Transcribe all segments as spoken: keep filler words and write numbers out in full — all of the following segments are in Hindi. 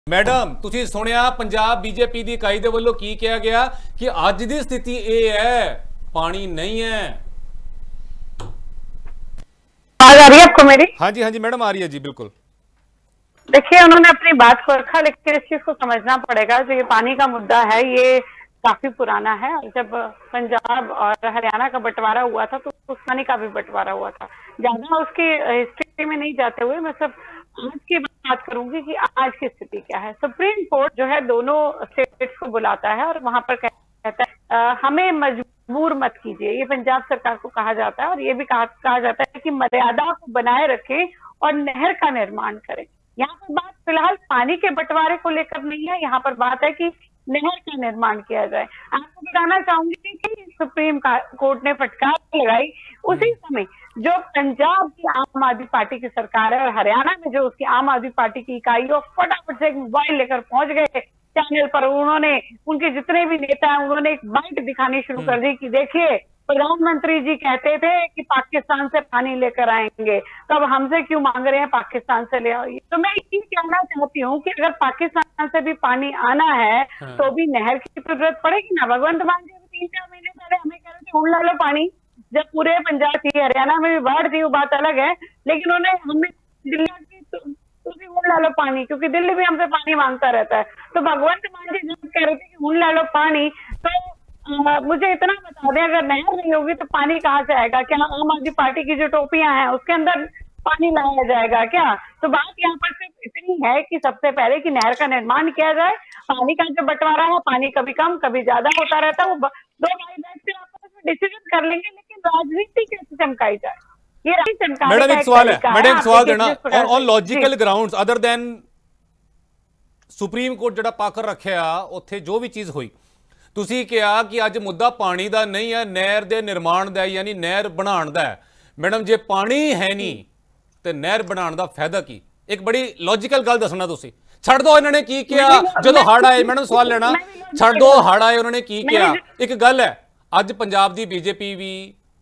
मैडम तुसी सुनिया पंजाब बीजेपी की इकाई दे वल्लों की कहा गया कि अज की स्थिति यह है, पानी नहीं है। आवाज आ रही है आपको मेरी? हाँ जी हाँ जी मैडम आ रही है जी बिल्कुल। देखिए उन्होंने अपनी बात को रखा, लेकिन इस चीज को समझना पड़ेगा जो ये पानी का मुद्दा है ये काफी पुराना है। जब पंजाब और हरियाणा का बंटवारा हुआ था तो उस पानी का भी बंटवारा हुआ था। ज्यादा उसकी हिस्ट्री में नहीं जाते हुए मैं सब आज की बात करूंगी कि आज की स्थिति क्या है। सुप्रीम कोर्ट जो है दोनों स्टेट्स को बुलाता है और वहां पर कहता है आ, हमें मजबूर मत कीजिए। ये पंजाब सरकार को कहा जाता है और ये भी कहा, कहा जाता है कि मर्यादा को बनाए रखें और नहर का निर्माण करें। यहाँ पर बात फिलहाल पानी के बंटवारे को लेकर नहीं है, यहाँ पर बात है कि नहर का निर्माण किया जाए। आपको बताना चाहूंगी कि सुप्रीम कोर्ट ने फटकार लगाई उसी समय जो पंजाब की आम आदमी पार्टी की सरकार है और हरियाणा में जो उसकी आम आदमी पार्टी की इकाई है फटाफट से एक मोबाइल लेकर पहुंच गए चैनल पर। उन्होंने उनके जितने भी नेता हैं उन्होंने एक बाइट दिखानी शुरू कर दी कि देखिए प्रधानमंत्री जी कहते थे कि पाकिस्तान से पानी लेकर आएंगे, तब हमसे क्यों मांग रहे हैं पाकिस्तान से ले आइए। तो मैं ये कहना चाहती हूँ कि अगर पाकिस्तान से भी पानी आना है हाँ। तो भी नहर की जरूरत पड़ेगी ना। भगवंत मान जी तीन चार महीने पहले हमें कह रहे थे ढूंढ ला लो पानी, जब पूरे पंजाब थी हरियाणा में भी बाढ़ थी वो बात अलग है, लेकिन उन्हें हमें दिल्ली की तो भी ढूंढ ला लो पानी, क्योंकि दिल्ली भी हमसे पानी मांगता रहता है। तो भगवंत मान जी जब कह रहे थे कि ढूंढ ला लो पानी, तो आ, मुझे इतना बता दें अगर नहर नहीं होगी तो पानी कहाँ से आएगा? क्या आम आदमी पार्टी की जो टोपियां हैं उसके अंदर पानी लाया जाएगा क्या? तो बात यहाँ पर सिर्फ इतनी है कि सबसे पहले कि नहर का निर्माण किया जाए। पानी का जो बंटवारा है पानी कभी कम कभी ज्यादा होता रहता है, वो दो भाई बैठ के आपस में डिसीजन कर लेंगे, लेकिन राजनीति कैसे चमकाई जाए ये मैडम एक सवाल है मैडम एक सवाल देना on logical grounds other than supreme court जड़ा पाकर रखिया उत्थे जो भी चीज हुई तुसी कहा कि अज मुद्दा पानी का नहीं है नहर के निर्माण का यानी नहर बनाने का है। मैडम जे पानी है नहीं तो नहर बनाने का फायदा की? एक बड़ी लॉजिकल गल दसना तुसी। छड़ दो इन्होंने की किया जो हड़ आए, मैडम सवाल लेना छड़ दो हड़ आए उन्होंने की किया। एक गल है अज पंजाब की बीजेपी भी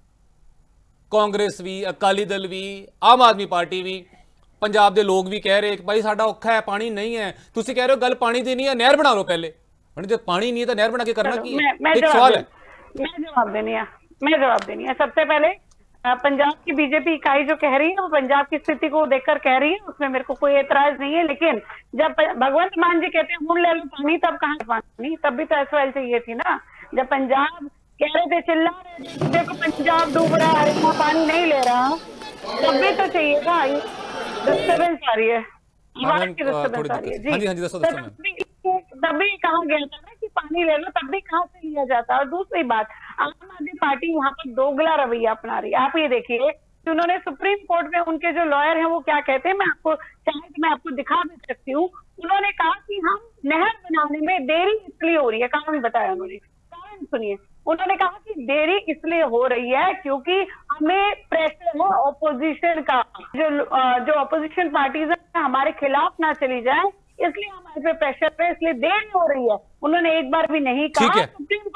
कांग्रेस भी अकाली दल भी आम आदमी पार्टी भी पंजाब के लोग भी कह रहे कि भाई साडा औखा है पानी नहीं है। तुसी कह रहे हो गल पानी की नहीं है नहर बना लो पहले, जो पानी नहीं है तो नहर बना के करना की है? मैं, एक सवाल है मैं जवाब देनी है मैं जवाब देनी है सबसे पहले पंजाब की बीजेपी इकाई जो कह रही है वो पंजाब की स्थिति को देखकर कह रही है, उसमें मेरे को कोई एतराज नहीं है। लेकिन जब भगवंत मान जी कहते हैं ढूंढ ले लो पानी, तब कहाँ पानी? तब भी तो एसवाइल चाहिए थी ना। जब पंजाब कह रहे थे चिल्ला रहे थे देखो पंजाब डूब रहा है इतना पानी नहीं ले रहा, तब भी तो चाहिए था। डिस्टर्बेंस आ रही है, आवाज की डिस्टर्बेंस आ रही है जी। तब भी कहा गया था ना कि पानी ले लो, तब भी कहाँ से लिया जाता। और दूसरी बात आम आदमी पार्टी यहाँ पर दोगला रवैया अपना रही है। आप ये देखिए कि उन्होंने सुप्रीम कोर्ट में उनके जो लॉयर हैं वो क्या कहते हैं, मैं आपको चाहे तो मैं आपको दिखा भी सकती हूँ। उन्होंने कहा कि हम नहर बनाने में देरी इसलिए हो रही है, कारण बताया उन्होंने, कारण सुनिए। उन्होंने कहा कि देरी इसलिए हो रही है क्योंकि हमें प्रेशर है ऑपोजिशन का, जो जो ऑपोजिशन पार्टीज है हमारे खिलाफ ना चली जाए, इसलिए हमारे पे प्रेशर है, इसलिए देर हो रही है। उन्होंने एक बार भी नहीं कहा सुप्रीम